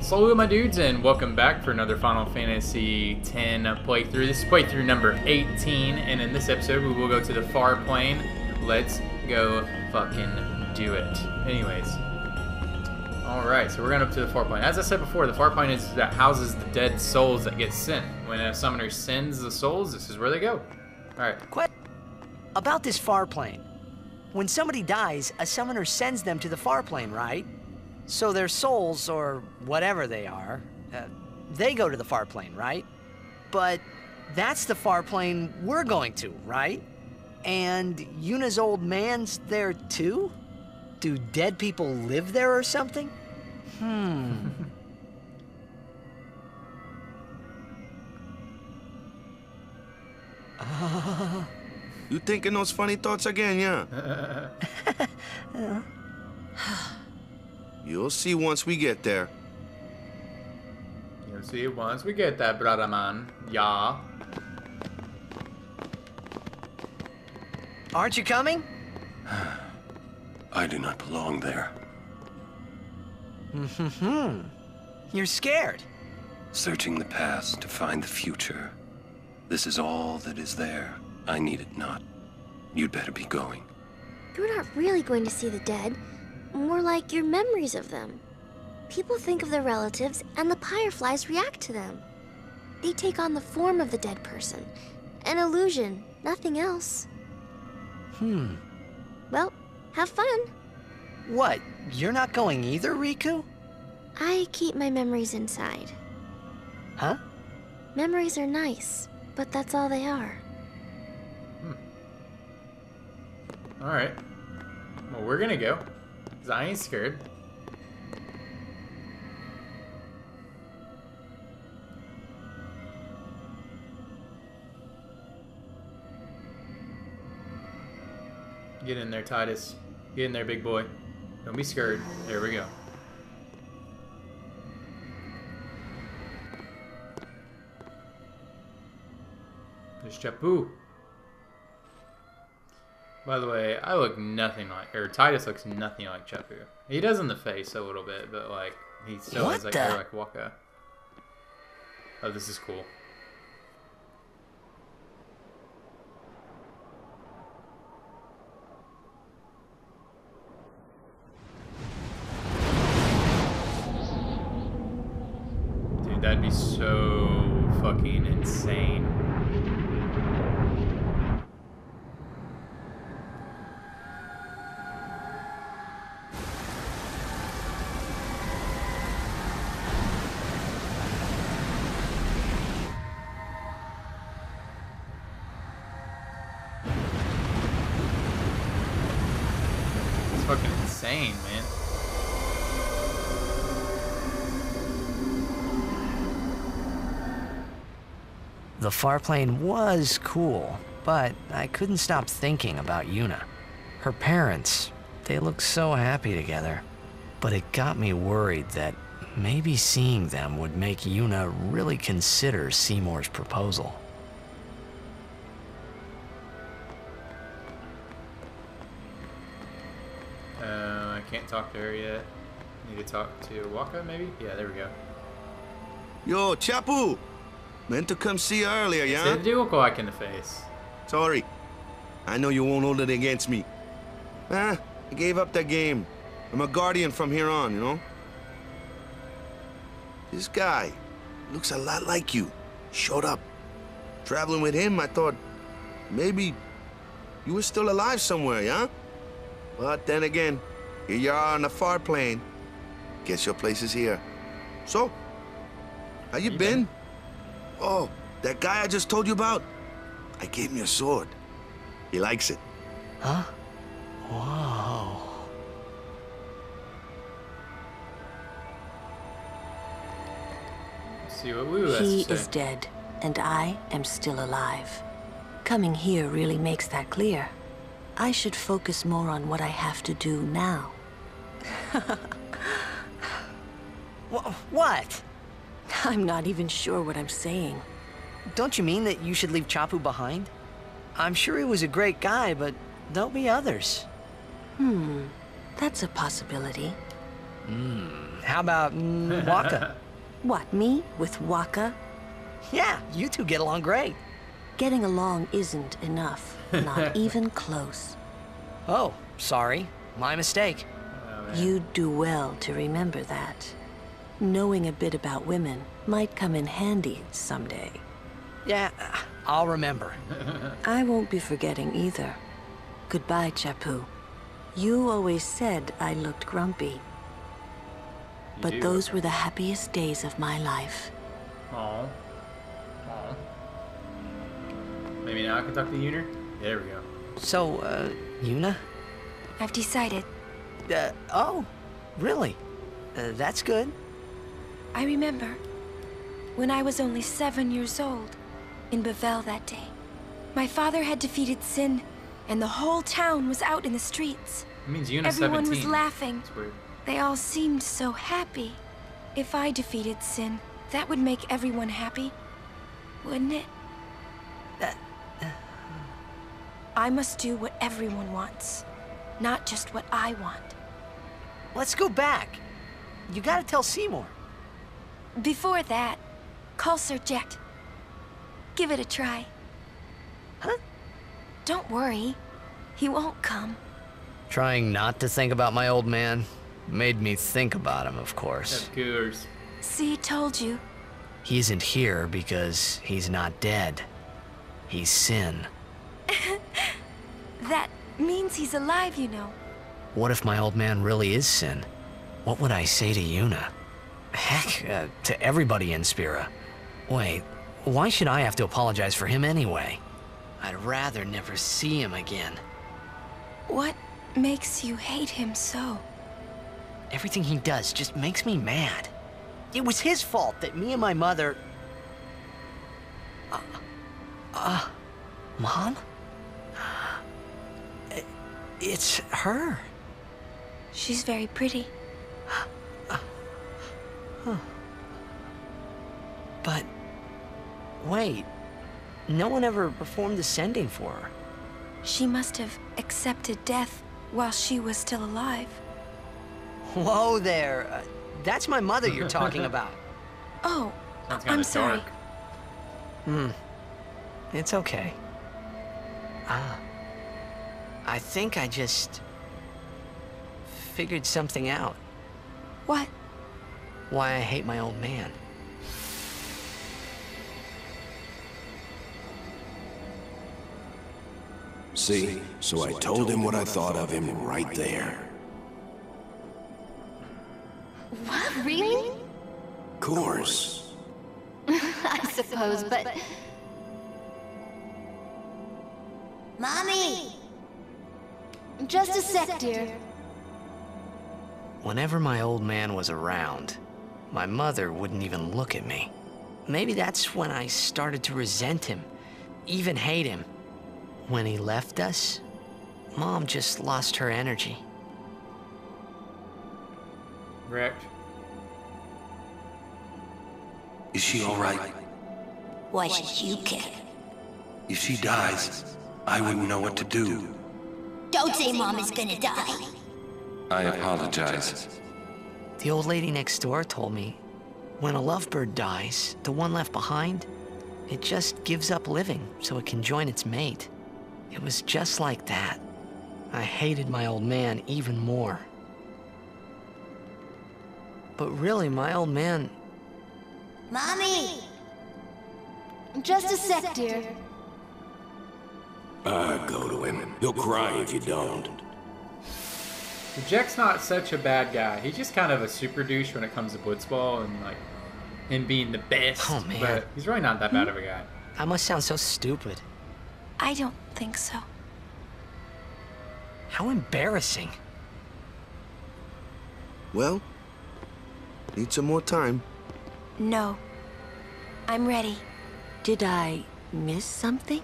Salute my dudes and welcome back for another Final Fantasy X playthrough. This is playthrough number 18 and in this episode we will go to the FARPLANE. Let's go fucking do it. Anyways. Alright, so we're going up to the FARPLANE. As I said before, the FARPLANE is that houses the dead souls that get sent. When a summoner sends the souls, this is where they go. Alright. About this FARPLANE. When somebody dies, a summoner sends them to the FARPLANE, right? So their souls, or whatever they are, they go to the FARPLANE, right? But that's the FARPLANE we're going to, right? And Yuna's old man's there too? Do dead people live there or something? You thinking those funny thoughts again, yeah? You'll see once we get there. You'll see once we get there, brother man. Yeah. Aren't you coming? I do not belong there. You're scared. Searching the past to find the future. This is all that is there. I need it not. You'd better be going. You're not really going to see the dead. More like your memories of them. People think of their relatives, and the fireflies react to them. They take on the form of the dead person. An illusion, nothing else. Well, have fun. What? You're not going either, Riku? I keep my memories inside. Huh? Memories are nice, but that's all they are. Alright. Well, we're gonna go. Because I ain't scared. Get in there, Titus. Get in there, big boy. Don't be scared. There we go. There's Chapu. By the way, I look nothing like, or Titus looks nothing like Chapu. He does in the face a little bit, but like, he still has like hair like Waka. Oh, this is cool. Dude, that'd be so fucking insane. Fucking insane, man. The FARPLANE was cool, but I couldn't stop thinking about Yuna. Her parents, they looked so happy together. But it got me worried that maybe seeing them would make Yuna really consider Seymour's proposal. I can't talk to her yet. Need to talk to Waka, maybe? Yeah, there we go. Yo, Chapu! Meant to come see you earlier, yeah? Said do a whack in the face. Sorry. I know you won't hold it against me. I gave up that game. I'm a guardian from here on, you know? This guy looks a lot like you. Showed up. Traveling with him, I thought maybe you were still alive somewhere, yeah? But then again, here you are on the FARPLANE. Guess your place is here. So, how you been? Oh, that guy I just told you about? I gave him your sword. He likes it. Huh? Whoa. Let's see what Wu has He to say. is dead, and I am still alive. Coming here really makes that clear. I should focus more on what I have to do now. What? I'm not even sure what I'm saying. Don't you mean that you should leave Chapu behind? I'm sure he was a great guy, but there'll be others. That's a possibility. How about Waka? What, me? With Waka? Yeah, you two get along great. Getting along isn't enough. Not even close. Oh, sorry. My mistake. You'd do well to remember that. Knowing a bit about women might come in handy someday. Yeah, I'll remember. I won't be forgetting either. Goodbye, Chapu. You always said I looked grumpy. But those were the happiest days of my life. Aww. Aww. Maybe now I can talk to Yuner? There we go. So, Yuna? I've decided. Oh, really? That's good. I remember when I was only 7 years old in Bavel that day. My father had defeated Sin, and the whole town was out in the streets. It means Yuna's Everyone 17. was laughing. That's weird. They all seemed so happy. If I defeated Sin, that would make everyone happy, wouldn't it? I must do what everyone wants, not just what I want. Let's go back. You gotta tell Seymour. Before that, call Sir Jet. Give it a try. Huh? Don't worry. He won't come. Trying not to think about my old man made me think about him, of course. Of course. See, told you. He isn't here because he's not dead. He's Sin. That means he's alive, you know. What if my old man really is Sin? What would I say to Yuna? Heck, to everybody in Spira. Wait, why should I have to apologize for him anyway? I'd rather never see him again. What makes you hate him so? Everything he does just makes me mad. It was his fault that me and my mother... Mom? It's her. She's very pretty. But... wait. No one ever performed the sending for her. She must have accepted death while she was still alive. Whoa there. That's my mother you're talking about. Oh, Sounds kinda I'm sorry. dark. It's okay. I think I just... figured something out. What? Why I hate my old man. See? So I told him what I thought of him right there. What, really? Of course. I suppose, but... Mommy! Just a sec, dear. Whenever my old man was around, my mother wouldn't even look at me. Maybe that's when I started to resent him, even hate him. When he left us, Mom just lost her energy. Wrecked. Is she all right? Why should you care? If she dies, I wouldn't know what to do. Don't say Mom is gonna die. I apologize. The old lady next door told me, when a lovebird dies, the one left behind, it just gives up living so it can join its mate. It was just like that. I hated my old man even more. But really, my old man... Mommy! Just a sec, dear. Go to him. He'll cry if you don't. Jack's not such a bad guy. He's just kind of a super douche when it comes to blitzball and like him being the best. Oh, man. But he's really not that bad of a guy. I must sound so stupid. I don't think so. How embarrassing. Well, need some more time. No. I'm ready. Did I miss something?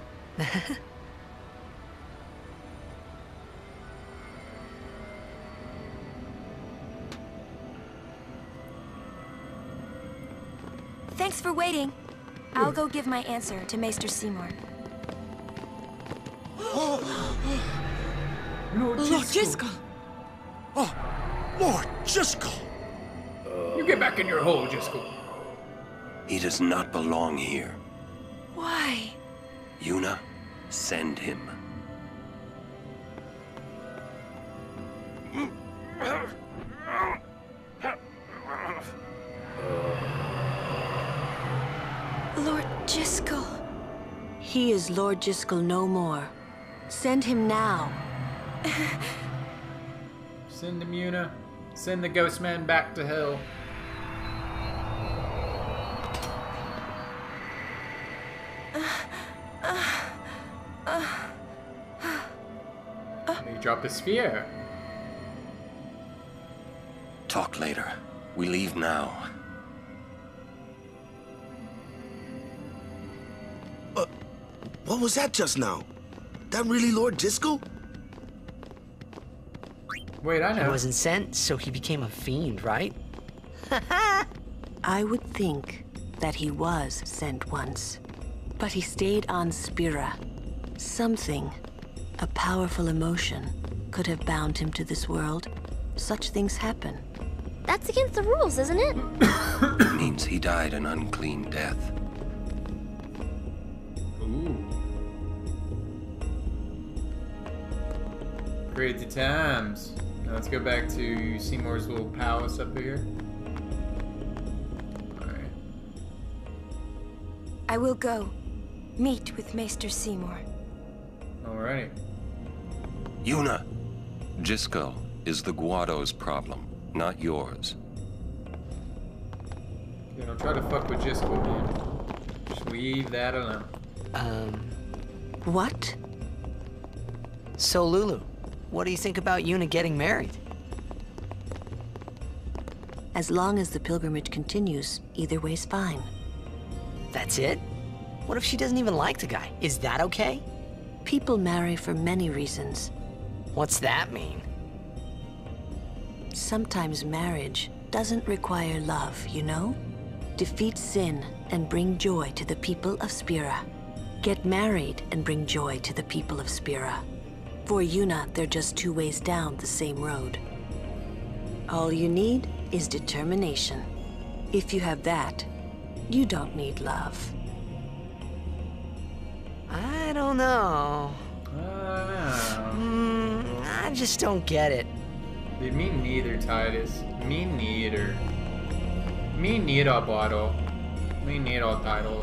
Thanks for waiting. I'll go give my answer to Maester Seymour. Lord Driscoll! Oh, Lord Driscoll! get back in your hole, Jiskel. He does not belong here. Why? Yuna, send him. Lord Jiskel. He is Lord Jiskel no more. Send him now. Send him, Yuna. Send the ghost man back to hell. He dropped a sphere. Talk later. We leave now. What was that just now? That really Lord Jiskel? Wait, I know. He wasn't sent, so he became a fiend, right? I would think that he was sent once, but he stayed on Spira. Something, a powerful emotion, could have bound him to this world. Such things happen. That's against the rules, isn't it? It means he died an unclean death. Ooh. Crazy times. Now let's go back to Seymour's little palace up here. Alright. I will go meet with Maester Seymour. Alrighty. Yuna, Jiskel is the Guado's problem, not yours. Okay, don't try to fuck with Jiskel, man. Just leave that alone. What? So, Lulu, what do you think about Yuna getting married? As long as the pilgrimage continues, either way's fine. That's it? What if she doesn't even like the guy? Is that okay? People marry for many reasons. What's that mean? Sometimes marriage doesn't require love, you know? Defeat sin and bring joy to the people of Spira. Get married and bring joy to the people of Spira. For Yuna, they're just two ways down the same road. All you need is determination. If you have that, you don't need love. I don't know. I just don't get it. Dude, me neither, Titus. Me neither. Me neither, Bottle. Me neither, Titles.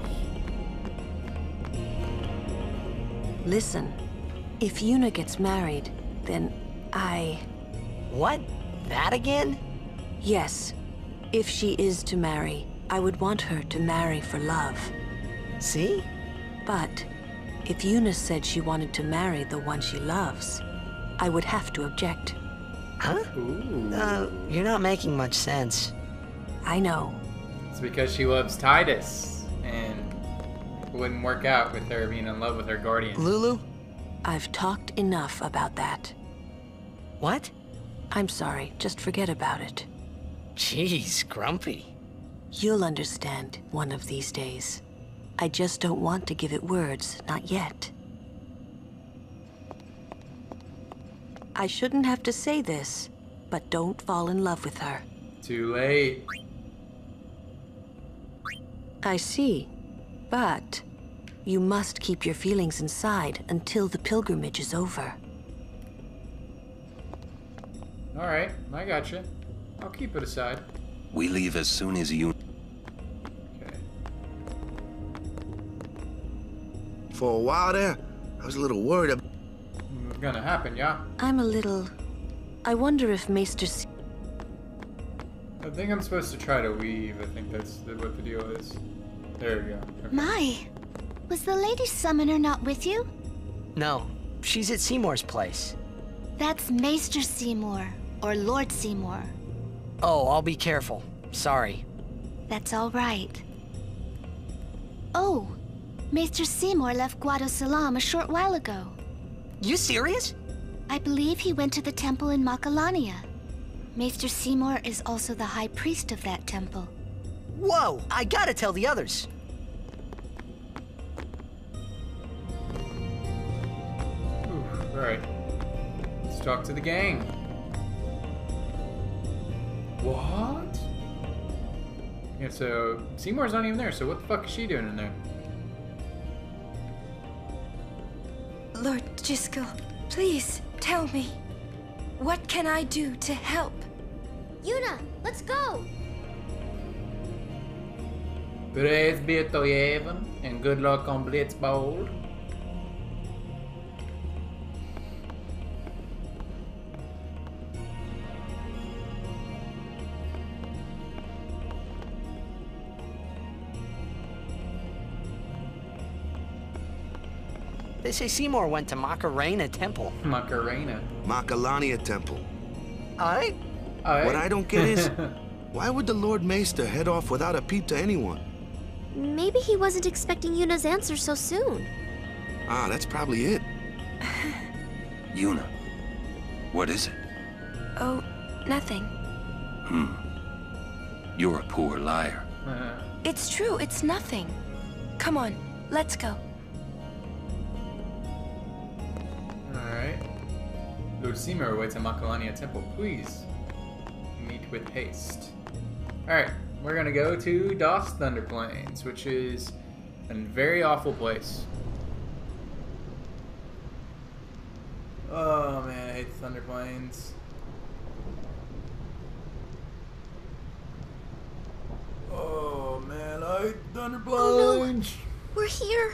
Listen, if Yuna gets married, then What? That again? Yes. If she is to marry, I would want her to marry for love. See? But if Yuna said she wanted to marry the one she loves, I would have to object. Huh? Ooh. You're not making much sense. I know. It's because she loves Titus, and it wouldn't work out with her being in love with her guardian. Lulu? I've talked enough about that. What? I'm sorry, just forget about it. Jeez, Grumpy. You'll understand one of these days. I just don't want to give it words, not yet. I shouldn't have to say this, but don't fall in love with her. Too late. I see, but you must keep your feelings inside until the pilgrimage is over. Alright, I gotcha. I'll keep it aside. We leave as soon as you... Okay. For a while there, I was a little worried about... What's gonna happen, yeah? I wonder if Maester I think I'm supposed to try to weave. I think that's what the deal is. There we go. Okay. My, was the Lady Summoner not with you? No, she's at Seymour's place. That's Maester Seymour, or Lord Seymour. Oh, I'll be careful. Sorry. That's all right. Oh, Maester Seymour left Guado Salam a short while ago. You serious? I believe he went to the temple in Makalania. Maester Seymour is also the high priest of that temple. Whoa, I gotta tell the others. Alright. Let's talk to the gang. What? Yeah, so Seymour's not even there, so what the fuck is she doing in there? Lord Jiskel, please tell me. What can I do to help? Yuna, let's go! Praise be to Yevon, and good luck on Blitzbold. They say Seymour went to Macarena Temple. Macarena. Macalania Temple. Alright. What I don't get is, why would the Lord Maester head off without a peep to anyone? Maybe he wasn't expecting Yuna's answer so soon. Ah, that's probably it. Yuna, what is it? Oh, nothing. You're a poor liar. It's true, it's nothing. Come on, let's go. Alright. Lord Seymour awaits at Makalania Temple. Please meet with haste. Alright, we're gonna go to DOS Thunder Plains, which is a very awful place. Oh man, I hate Thunder Plains. Oh man, I hate Thunder Plains. Oh no, we're here.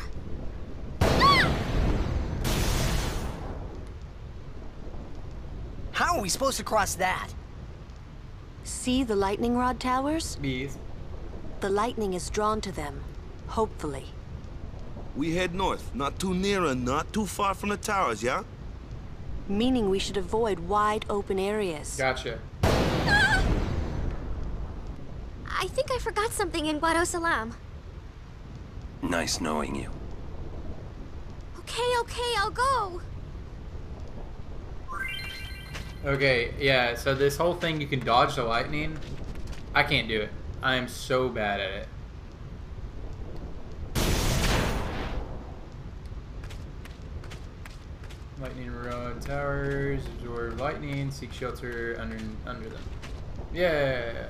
How are we supposed to cross that? See the lightning rod towers? Bees. The lightning is drawn to them, hopefully. We head north, not too near and not too far from the towers, yeah? Meaning we should avoid wide open areas. Gotcha. I think I forgot something in Guado Salam. Nice knowing you. Okay, I'll go. Okay, yeah, so this whole thing, you can dodge the lightning. I can't do it. I am so bad at it. Lightning rod towers, absorb lightning, seek shelter under them. Yeah.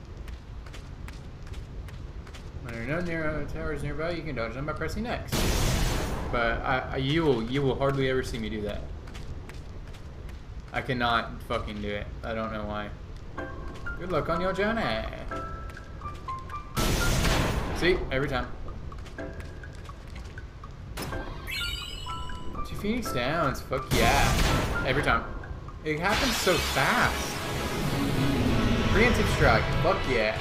When there are no near towers nearby, you can dodge them by pressing X. But you will hardly ever see me do that. I cannot fucking do it. I don't know why. Good luck on your journey. See? Every time. 2 Phoenix Downs. Fuck yeah. Every time. It happens so fast. Preemptive strike. Fuck yeah.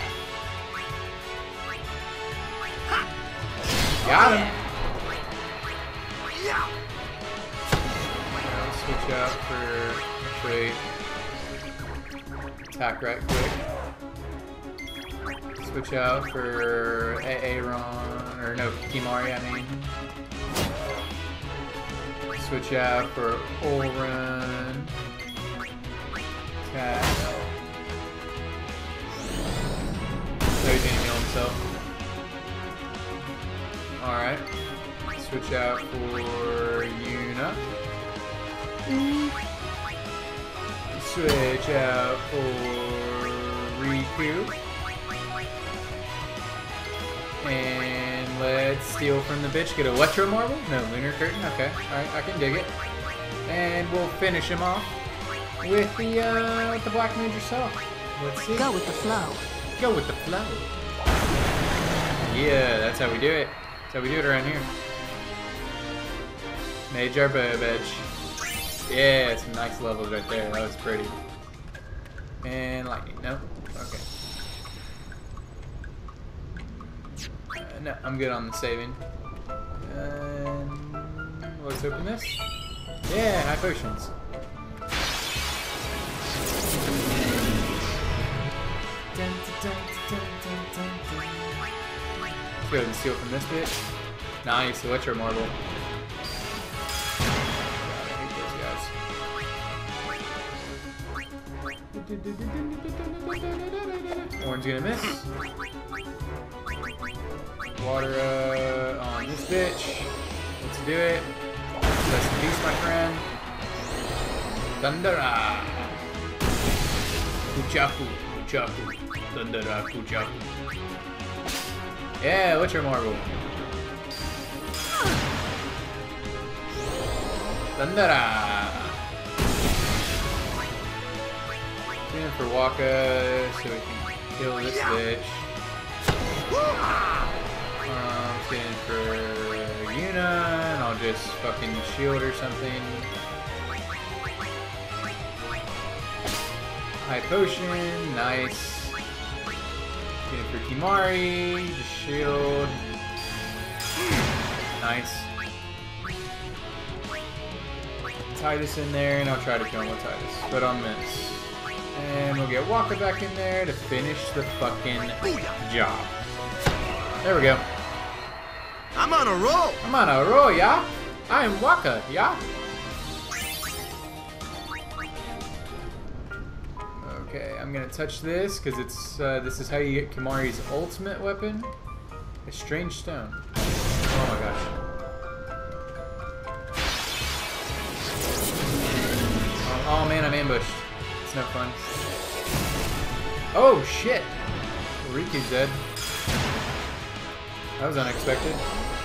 Got him. I'll switch out for trade. Attack right quick. Switch out for Aaron, or no, Kimari, I mean. Switch out for Olrun. Attack. So he's gonna heal himself. Alright. Switch out for Yuna. Switch out for Riku. And let's steal from the bitch. Get Electro Marble? No, Lunar Curtain. Okay. Alright, I can dig it. And we'll finish him off with the Black Mage herself. Let's see. Go with the flow. Go with the flow. Yeah, that's how we do it. That's how we do it around here. Mage our bow edge. Yeah, some nice levels right there. That was pretty. And lightning. No? Okay. No, I'm good on the saving. Let's open this. Yeah, high potions. Let's go ahead and steal from this bitch. Nice, Electro Marble. Orange gonna miss. Water on this bitch. Let's do it. Rest in peace, my friend. Thundera. Kuchaku. Kuchaku. Thundera Kuchaku. Yeah, Witcher Marble. Thundera. Scanning for Waka so we can kill this bitch. Scanning for Yuna, and I'll just fucking shield or something. High potion, nice. Scanning for Kimari, just shield. Nice. Titus in there, and I'll try to kill him with Titus, but I'll miss. And we'll get Waka back in there to finish the fucking job. There we go. I'm on a roll. I'm on a roll, yeah? I am Waka, yeah? Okay, I'm gonna touch this, because it's, this is how you get Kimari's ultimate weapon. A strange stone. Oh my gosh. Oh man, I'm ambushed. It's no fun. Oh shit! Riku's dead. That was unexpected.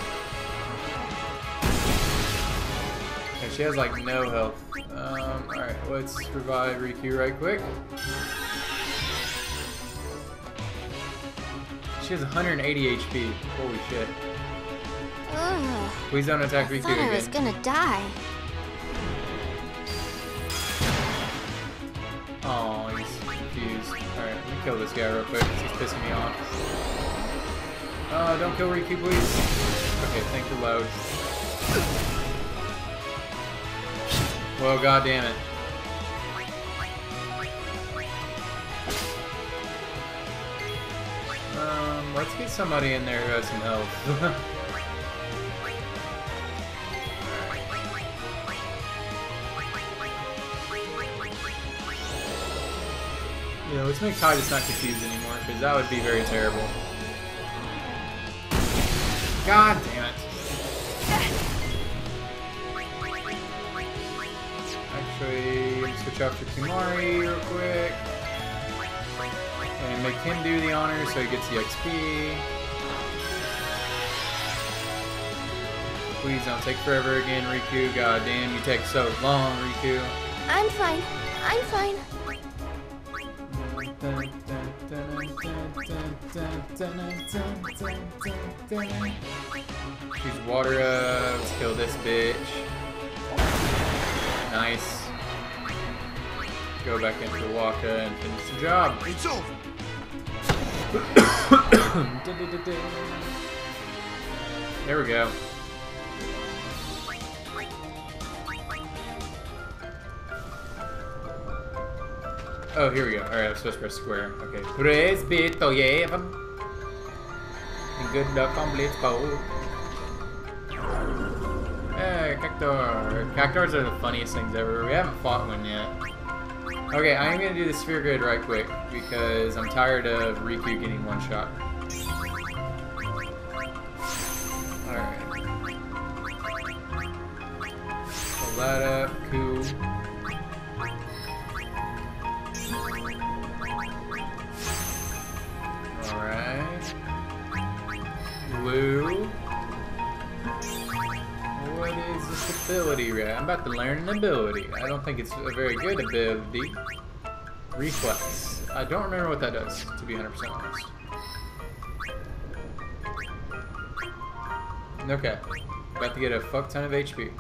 And she has like no health. Alright, let's revive Riku right quick. She has 180 HP. Holy shit. Ugh. Please don't attack Riku again. I was gonna die. Oh, he's confused. Alright, let me kill this guy real quick. He's pissing me off. Don't kill Riku, please. Okay, thank you, load. Well, god damn it. Let's get somebody in there who has some health. Yeah, let's make Titus not confused anymore, because that would be very terrible. God damn it. Actually, let me switch out for Kimari real quick. And make him do the honors so he gets the XP. Please don't take forever again, Riku. God damn, you take so long, Riku. I'm fine. I'm fine. Use water up. Let's kill this bitch. Nice. Go back into the Waka and finish the job. It's over. There we go. Oh, here we go. Alright, I'm supposed to press square. Okay. Press B7. And good luck on Blitzbow. Hey, Cactor. Cactors are the funniest things ever. We haven't fought one yet. Okay, I am going to do the sphere grid right quick because I'm tired of Riku getting one shot. Alright. Pull that up. Cool. Alright. Blue. What is this ability, right? I'm about to learn an ability. I don't think it's a very good ability. Reflex. I don't remember what that does, to be 100% honest. Okay. About to get a fuck ton of HP.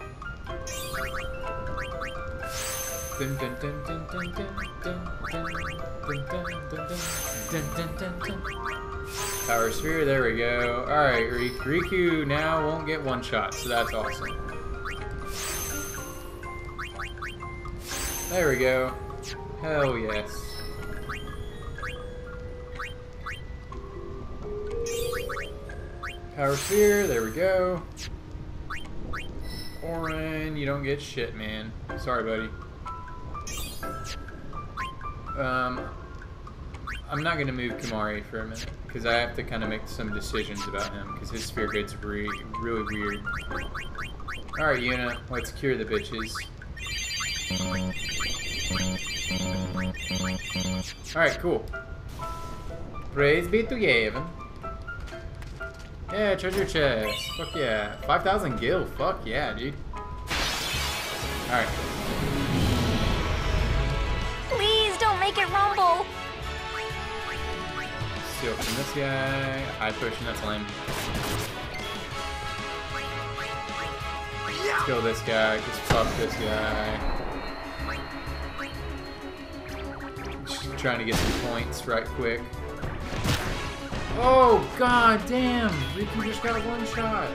Dun, dun, dun, dun, dun, dun, dun, dun, dun, dun, dun, dun. Power sphere, there we go. Alright, Riku now won't get one shot, so that's awesome. There we go. Hell yes. Power sphere, there we go. Orin, you don't get shit, man. Sorry, buddy. I'm not gonna move Kimari for a minute because I have to kind of make some decisions about him because his sphere grid's really weird. All right, Yuna, let's cure the bitches. All right, cool. Praise be to Yevon. Yeah, treasure chest. Fuck yeah. 5,000 gil. Fuck yeah, dude. Alright. Please don't make it rumble. Steal from this guy. High potion, that's lame. Let's kill this guy. Just fuck this guy. Just trying to get some points right quick. Oh, god damn! Riku just got a one shot.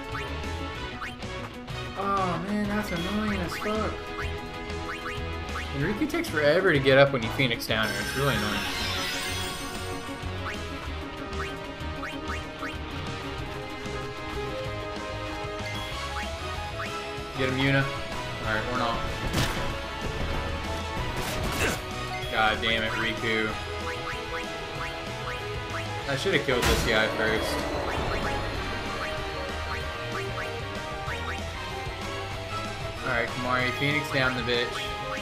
Oh man, that's annoying as fuck. And Riku takes forever to get up when you Phoenix down her. It's really annoying. Get him, Yuna. Alright, we're not. God damn it, Riku. I should have killed this guy first. Alright, Kamari, Phoenix down the bitch.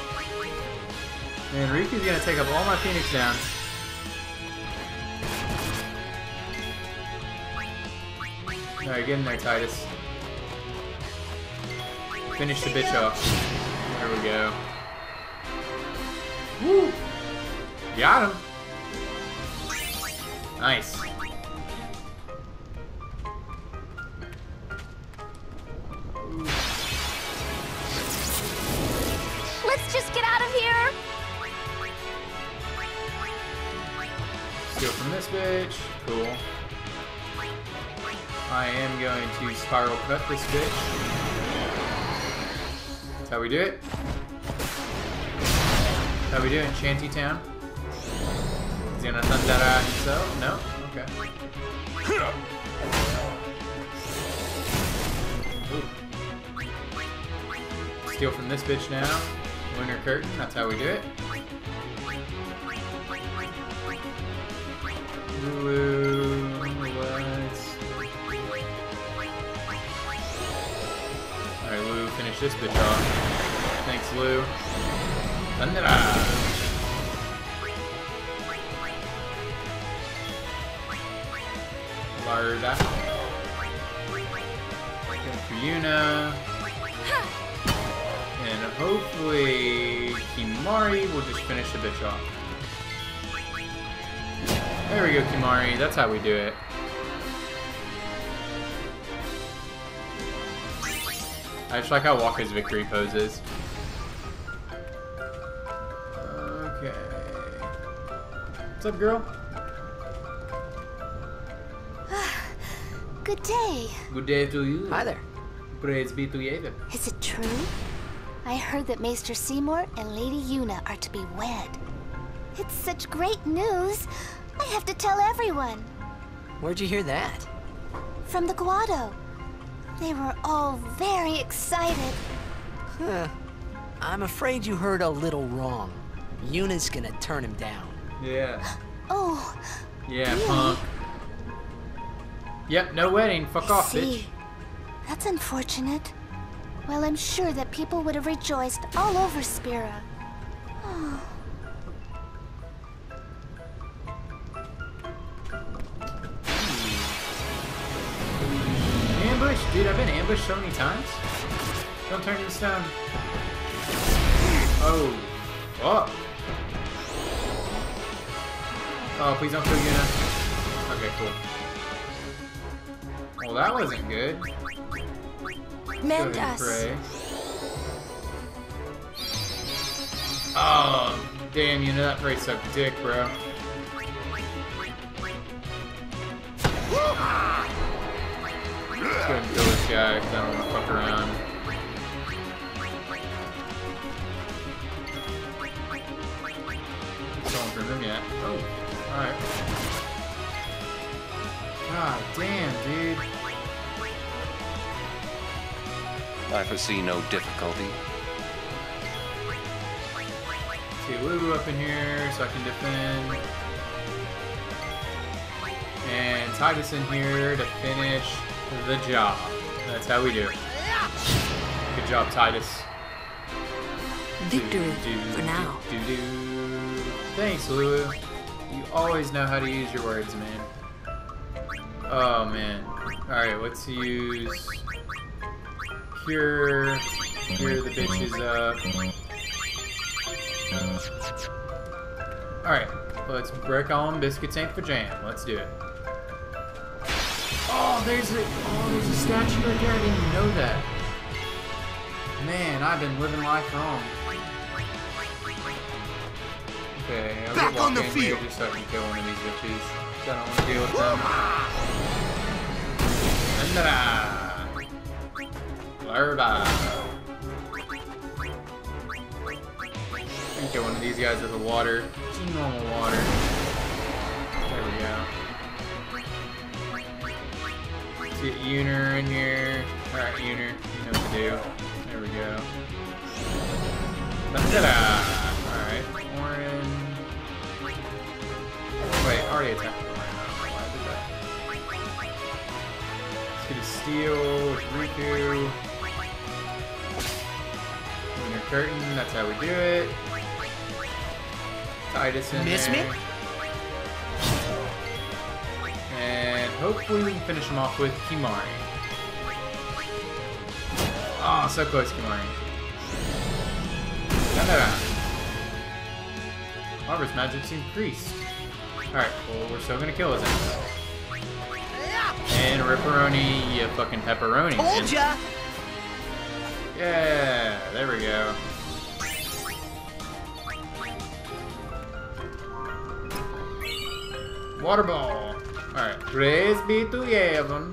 Man, Riku's gonna take up all my Phoenix downs. Alright, get in there, Titus. Finish the bitch off. There we go. Woo! Got him! Nice. Let's just get out of here. Steal from this bitch. Cool. I am going to spiral cut this bitch. That's how we do it. That's how we do it in Shantytown. He's gonna Thundera himself? No? Okay. Ooh. Steal from this bitch now. Lunar Curtain, that's how we do it. Lulu, let's... Alright, Lulu, finish this bitch off. Thanks, Lou. Thundera! Larda. Good for Yuna. And hopefully Kimari will just finish the bitch off. There we go, Kimari. That's how we do it. I just like how Walker's victory poses. Okay. What's up, girl? Good day. Good day to you. Hi there. Praise be to Yeva. Is it true? I heard that Maester Seymour and Lady Yuna are to be wed. It's such great news. I have to tell everyone. Where'd you hear that? From the Guado. They were all very excited. Huh. I'm afraid you heard a little wrong. Yuna's gonna turn him down. Yeah. Oh. Yeah, really? punk. Yep, no wedding. Fuck off, bitch. That's unfortunate. Well, I'm sure that people would have rejoiced all over Spira. Oh. Ambush? Dude, I've been ambushed so many times. Don't turn this down. Oh. Fuck. Oh, please don't kill Yuna. Okay, cool. Well, that wasn't good. Mend us. Pray. Oh, damn, you know that pray sucked dick, bro. Let's go ahead and kill this guy, because I don't want to fuck around. Someone from him yet. Oh, alright. God damn, dude. I foresee no difficulty. See Lulu up in here so I can defend. And Titus in here to finish the job. That's how we do it. Good job, Titus. Victory for now. Thanks, Lulu. You always know how to use your words, man. Oh, man. Alright, let's use Cure the bitches up. Alright, let's break on biscuits ain't for jam. Let's do it. Oh, there's a statue right there. I didn't even know that. Man, I've been living life wrong. Okay, I'll Back get on the walking here field. just so I can kill one of these bitches. I don't want to deal with them. Larva. I can kill one of these guys with the water. Just normal water. There we go. Let's get Uner in here. Alright, Uner. You know what to do. There we go. Alright, Orin. Wait, already attacked Orin. I don't know why I did that. Let's get a steal with Riku. Uner curtain, that's how we do it. Titus in Miss me? there. And hopefully we can finish him off with Kimari. Oh, so close, Kimari. Harvest magic's increased. Alright, well, we're still gonna kill his ass. And Ripperoni, you fucking pepperoni. Told ya! Yeah, there we go. Water ball. Alright, praise be to heaven.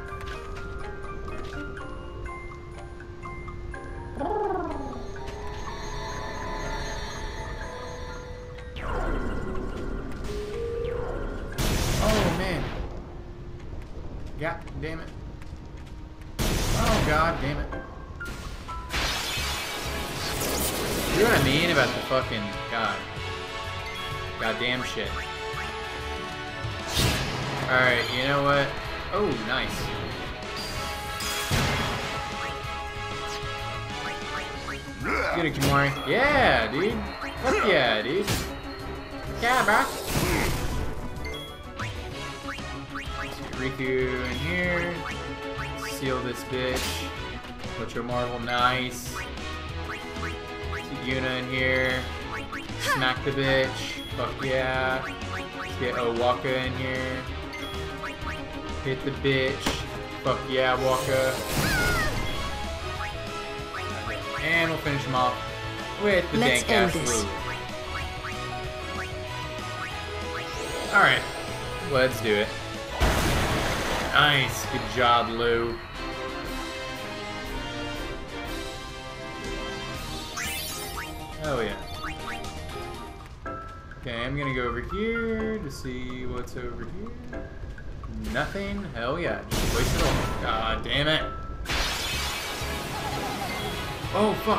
Oh man. God damn it. Oh god damn it. You know what I mean about the fucking goddamn shit. Alright, you know what? Oh, nice. Get it, Kimori. Yeah, dude. Fuck yeah, dude. Yeah, bro. Let's get Riku in here. Seal this bitch. Put your marble, nice. Let's get Yuna in here. Smack the bitch. Fuck yeah. Let's get Owaka in here. Hit the bitch. Fuck yeah, Waka. And we'll finish him off with the Let's dank ass end this. Lou. Alright, let's do it. Nice, good job, Lou. Oh yeah. Okay, I'm gonna go over here to see what's over here. Nothing? Hell yeah, just waste it all. God damn it. Oh, fuck.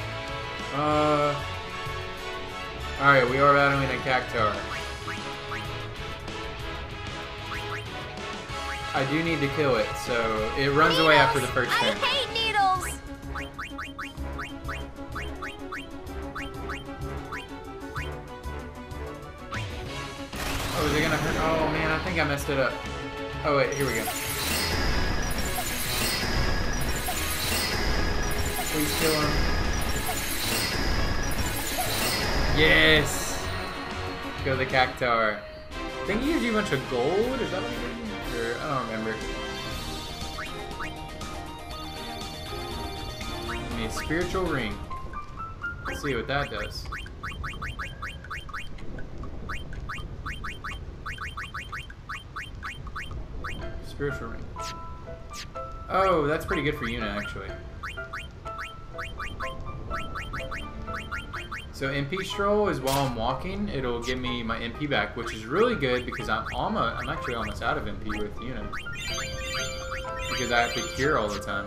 Alright, we are battling a cactuar. I do need to kill it, so it runs away after the first turn. I hate needles! Oh, is it gonna hurt? Oh man, I think I messed it up. Oh wait, here we go. Please kill him. Yes! Kill the cactuar. I think he gives you a bunch of gold? Is that what he gives you? Or, I don't remember. Give me a spiritual ring. Let's see what that does. Spiritual ring. Oh, that's pretty good for Yuna, actually. So MP Stroll is while I'm walking, it'll give me my MP back, which is really good because I'm actually almost out of MP with Yuna. Because I have to cure all the time.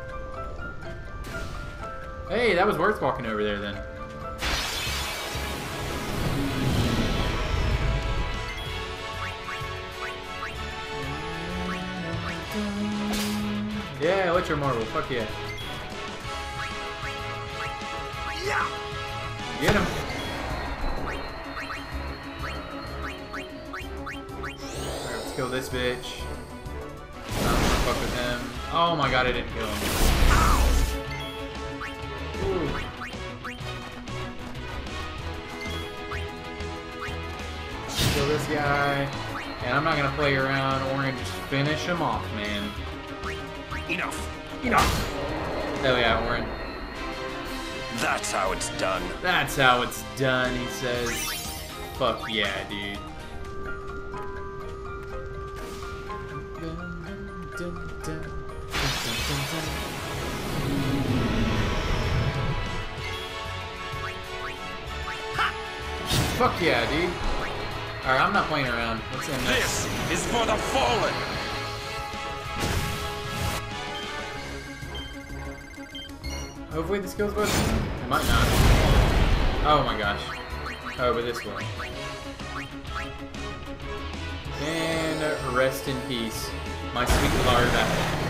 Hey, that was worth walking over there then. Yeah, what's your marble? Fuck yeah. Yeah. Get him. Alright, let's kill this bitch. fuck with him. Oh my god, I didn't kill him. Ooh. Kill this guy. And I'm not gonna play around. We're gonna just finish him off, man. Enough. Enough. Oh yeah, Warren. That's how it's done. That's how it's done, he says. Fuck yeah, dude. Fuck yeah, dude. Alright, I'm not playing around. What's in this? This is for the fallen. Hopefully this kills both. It might not. Oh my gosh. Oh, but this will. And rest in peace, my sweet Larva.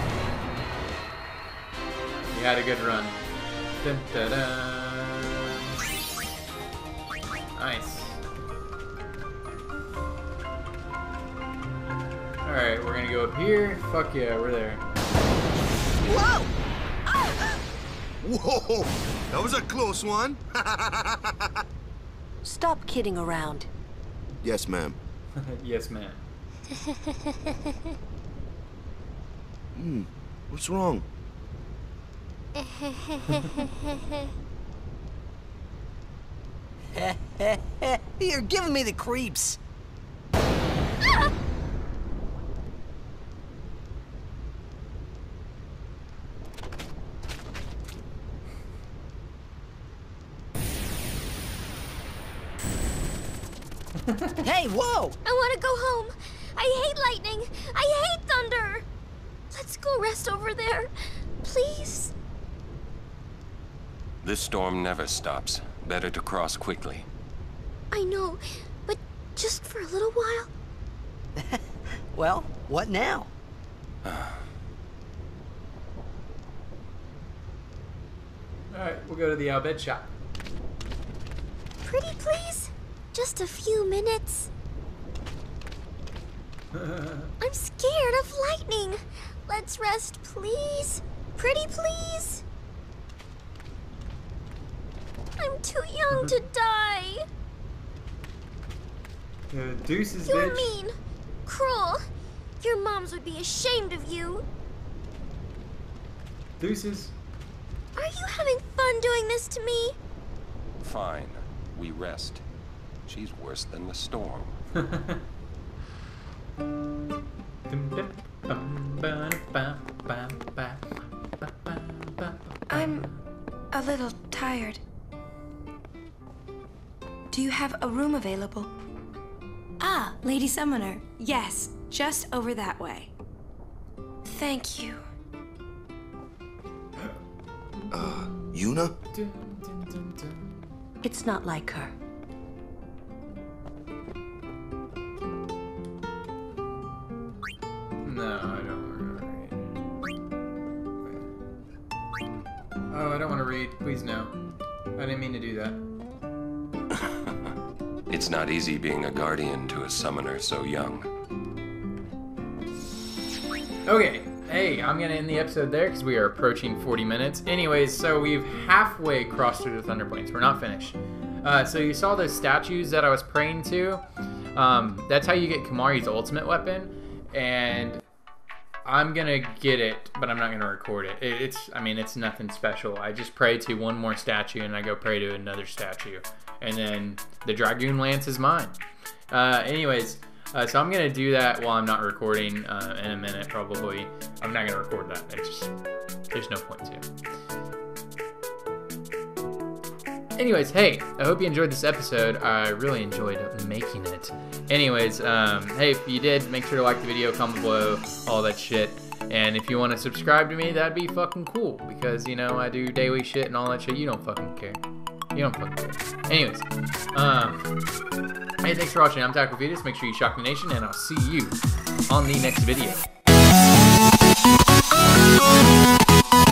You had a good run. Dun, dun, dun. Nice. Alright, we're gonna go up here. Fuck yeah, we're there. Whoa! Whoa! That was a close one. Stop kidding around. Yes, ma'am. Yes, ma'am. What's wrong? You're giving me the creeps. Hey, whoa! I want to go home. I hate lightning. I hate thunder. Let's go rest over there, please. This storm never stops. Better to cross quickly. I know, but just for a little while. Well, what now? Alright, we'll go to the Albed shop. Pretty please? Just a few minutes. I'm scared of lightning. Let's rest, please. Pretty please. I'm too young to die. Deuces, You're bitch. mean. Cruel. Your moms would be ashamed of you. Deuces. Are you having fun doing this to me? Fine. We rest. She's worse than the storm. I'm a little tired. Do you have a room available? Ah, Lady Summoner. Yes, just over that way. Thank you. Yuna? It's not like her. No, I don't want to read. Oh, I don't want to read. Please no. I didn't mean to do that. It's not easy being a guardian to a summoner so young. Okay, hey, I'm gonna end the episode there because we are approaching 40 minutes. Anyways, so we've halfway crossed through the Thunder Plains. We're not finished. So you saw those statues that I was praying to. That's how you get Kimahri's ultimate weapon, and I'm gonna get it, but I'm not gonna record it. It's nothing special. I just pray to one more statue, and I go pray to another statue, and then the Dragoon Lance is mine. Anyways. So I'm gonna do that while I'm not recording in a minute, probably. I'm not gonna record that. There's no point to. Anyways, hey, I hope you enjoyed this episode. I really enjoyed making it. Anyways, hey, if you did, make sure to like the video, comment below, all that shit. And if you want to subscribe to me, that'd be fucking cool, because, you know, I do daily shit and all that shit. You don't fucking care. You don't fucking care. Anyways, hey, thanks for watching. I'm TacticalxFetus. Make sure you shock the nation, and I'll see you on the next video.